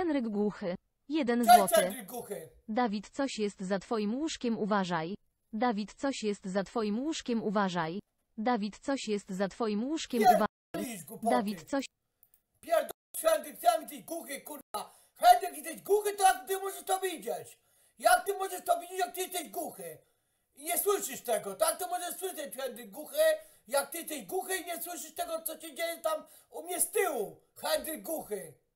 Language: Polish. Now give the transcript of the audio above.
Henryk Głuchy. 1 Cześć, złoty. Henryk Głuchy. Dawid, coś jest za twoim łóżkiem, uważaj. Dawid, coś jest za twoim łóżkiem, uważaj. Dawid, coś jest za twoim łóżkiem, uważaj. Pierdolisz głupoty. Dawid, coś... Pierdolisz, Henryk, ty jesteś głuchy, kurwa. Henryk, jesteś głuchy, to jak ty możesz to widzieć? Jak ty możesz to widzieć, jak ty jesteś głuchy? I nie słyszysz tego, tak? To możesz słyszeć, Henryk Głuchy, jak ty jesteś głuchy i nie słyszysz tego, co się dzieje tam u mnie z tyłu. Henryk Głuchy.